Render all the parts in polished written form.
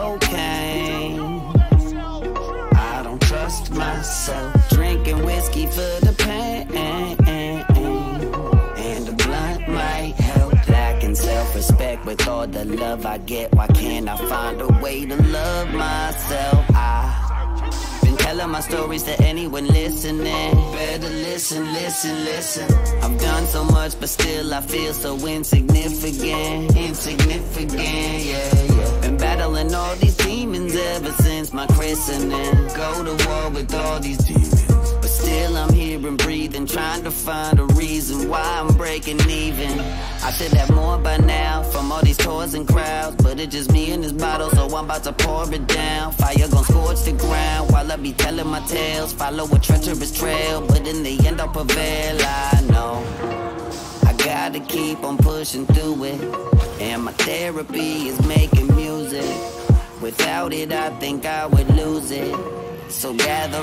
cocaine. I don't trust myself. Drinking whiskey for the pain, and the blunt might help. Lacking self-respect with all the love I get. Why can't I find a way to love myself? I've been telling my stories to anyone listening. Better listen, listen, listen. I've done so much, but still I feel so insignificant. Insignificant, yeah, yeah. Been battling all these demons ever since my christening. Go to war with all these demons, but still I'm here and breathing, trying to find a reason why I'm breaking even. I should have more by now from all these tours and crowds, but it's just me and this bottle, so I'm about to pour it down. Fire gon' scorch the ground while I be telling my tales. Follow a treacherous trail, but in the end I'll prevail. I know I gotta keep on pushing through it, and my therapy is making music. Without it, I think I would lose it. So gather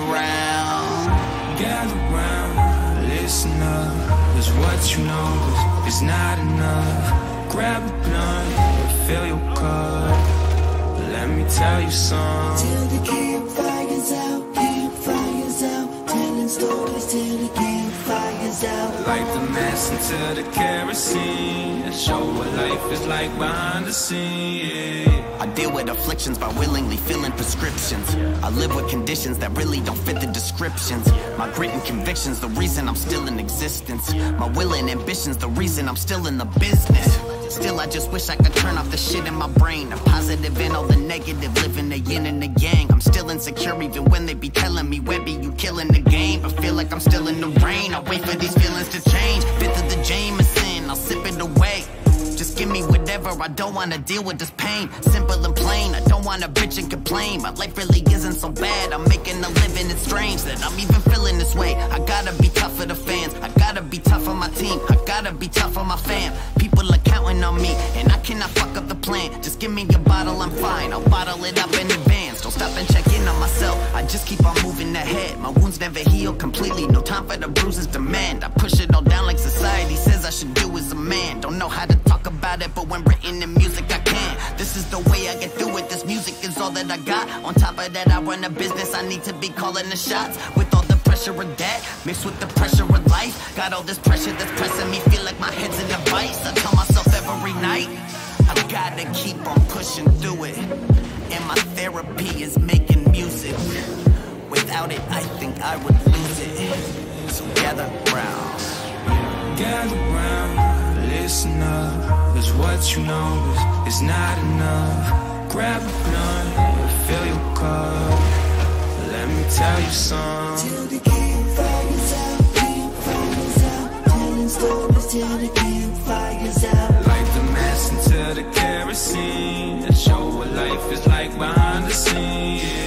round, listen up, 'cause what you know is not enough. Grab a blunt, fill your cup. Let me tell you something. Till the campfire's out, telling stories till the campfire's out. Light the mess into the kerosene, show what life is like behind the scenes. I deal with afflictions by willingly filling prescriptions. I live with conditions that really don't fit the descriptions. My grit and convictions, the reason I'm still in existence. My will and ambitions, the reason I'm still in the business. Still, I just wish I could turn off the shit in my brain. The positive and all the negative, living the yin and the yang. I'm still insecure even when they be telling me, Webby, you killing the game. I feel like I'm still in the rain. I wait for these feelings to change. Fifth of the Jameson, I'll sip it away. Just give me whatever, I don't wanna deal with this pain. Simple and plain, I don't wanna bitch and complain. My life really isn't so bad, I'm making a living. It's strange that I'm even feeling this way. I gotta be tough for the fans, I gotta be tough on my team, I gotta be tough on my fam. People are counting on me, and I cannot fuck up the plan. Just give me a bottle, I'm fine, I'll bottle it up in advance. Don't stop and check in on myself, I just keep on moving ahead. My wounds never heal completely, no time for the bruises demand. I push it all down like society says I should do as a man. Don't know how to talk about it, but when written in music I can. This is the way I get through it, this music is all that I got. On top of that I run a business, I need to be calling the shots. With all the pressure of debt, mixed with the pressure of life. Got all this pressure that's pressing me, feel like my head's in a vice. I tell myself every night, I gotta keep on pushing through it, and my therapy is making music. Without it, I think I would lose it. So gather round, listen up, 'cause what you know is not enough. Grab a blunt, fill your cup. Let me tell you something. Till the campfire's out, telling stories till the campfire's out. Light the mess into the kerosene, show what life is like behind the scenes.